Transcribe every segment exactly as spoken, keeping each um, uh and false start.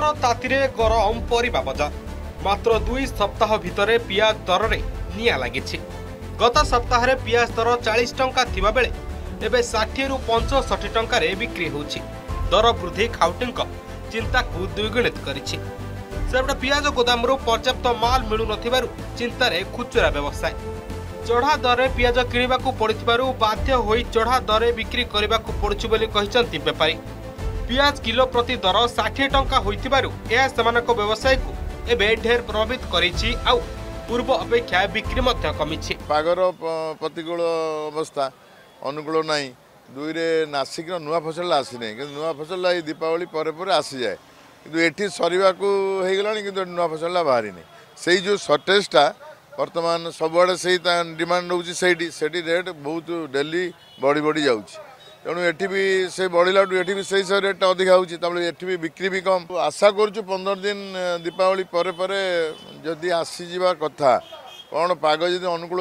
दर तातीरे गरम परिबा बजार मात्र दुई सप्ताह भितरे पियाज दर रे निया लागिछि। गत सप्ताह रे पियाज दर चालीस टंका थिबा बेले एबे षाठी रु पचसठ टंका रे बिक्री होछि। दर वृद्धि खाउटिंक चिंता को द्विगुणित करिछि। सेबडा पियाज गोदामरु पर्याप्त माल मिलु नथिबारु चिंता रे खुचरा व्यवसाय चढ़ा दर रे पियाज किनिबाकू पड़िथिबारु बाध्य होई चढ़ा दर रे बिक्री करिबाकू पड़ुछि बोली कहिसंती बेपारी। पियाज किलो प्रति दर षाठी टंका होइथिबारु एहा सेमानक व्यवसाय को एबे ढेर प्रभावित करिछि। आउ पूर्व अपेक्षा बिक्री मध्य कमिछि। पागर प्रतिकूल अवस्था अनुकूल नाही। दुई रे नासिक नुआ फसल आसीने कि नुआ फसल दीपावली पर पर आसी जाए किंतु एठी सरीबाकू हे गलानी किंतु नुआ फसल बाहरी नै। सेही जो शॉर्टेजटा वर्तमान सबुआड़े से डिमांड रोचे से रेट बहुत डेली बढ़ी बढ़ी जाऊँगी। तेणु एटी भी से बढ़ला एटी भी से रेट अधिक होती भी बिक्री भी कम। आशा करुँ पंद्रह दिन दीपावली पर पर जदि आसीजा कथा कौन पाग जब अनुकूल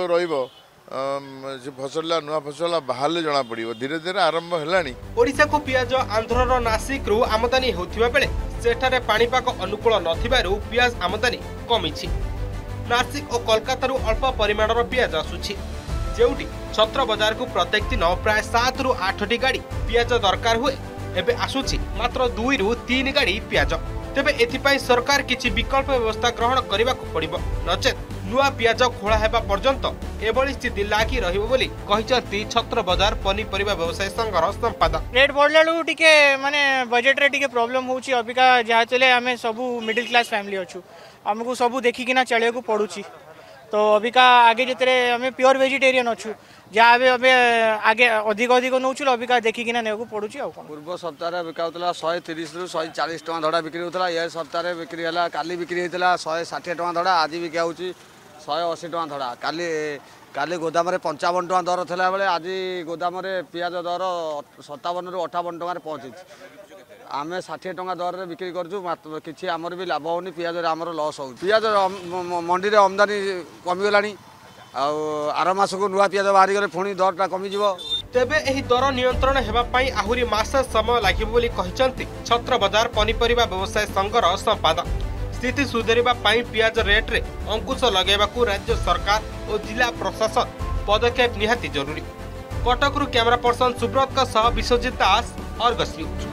रे फसल नुआ फसल बाहर जना पड़ो धीरे धीरे आरंभ है। ओडिशा को पियाज आंध्रर नासिक रु आमदानी होता बेले सेठारे पाणीपाग अनुकूल नथिबारु पियाज आमदानी कमिछि। नासिक और कोलकाता अल्प परिमाणर पियाज आसुछि जेउटी छत्र बाजार को प्रत्येक दिन प्राय सात रु आठ टी गाड़ी पियाज दरकार हुए एबे आसुछि मात्र दुई रु तीन गाड़ी पियाज। तेबे एथिपाई सरकार किछि विकल्प व्यवस्था ग्रहण करबाकू पड़िबो नचेत नुआ पियाज खोला हेबा पर्यंत एबोली स्थिति लागी रहिबो बोली कहिसंती छत्र बाजार पनीपरिबा व्यवसाय संघर संपादक। रेट बढ़लाडू टिके माने बजेट रे टिके प्रॉब्लम होउछि। अबिका जहा चले आमे सबु मिडिल क्लास फैमिली अछु हमको सबू देखिकिना चलिया को पड़ुछि। तो अबिका आगे जितने आम प्योर वेजिटेरियन अच्छु जहाँ अबे आगे अधिक अधिक नौचु अबिका देखिकिना ने पड़ुछि। पूर्व सप्ताह बिकाउला शहे तीस रु शहे चालीस टका धड़ा बिक्री होता ये सप्ताह बिक्री है काली बिक्री होता शहे षाठी टका धड़ा आज बिका होची शहे अशी टका धड़ा काली काली गोदाम पंचावन टका दर था बेले आज गोदाम पियाज दर सतावन रु अठावन टकर पहुँची। आमे षाठी टका दर में बिक्री करूँ कि आमर भी लाभ होनी पियाज आमर लस हो। पियाज मंडी में आमदानी कमिगला आर मास को नुआ पियाज बाहरी गले पुणी दरटा कमिज। तेबे एही दर नियंत्रण हेबा पई आहुरी मास समय लागिब बोली कहिसंती छत्र बाजार पनीपरिबा व्यवसाय संघर संपादक। स्थिति सुधरिबा पई पियाज रेट रे अंकुश लगेबाकू राज्य सरकार और जिला प्रशासन पदक्षेप निहाती जरूरी। कटकरू कैमरा पर्सन सुब्रत का सह विश्वजित दास अर्गस न्यूज।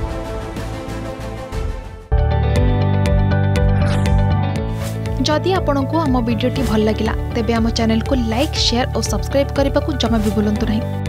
जदि आपंक आम भिडी भल लगा तेब आम चैनल को लाइक शेयर और सब्सक्राइब करने को जमा भी भूलु नहीं।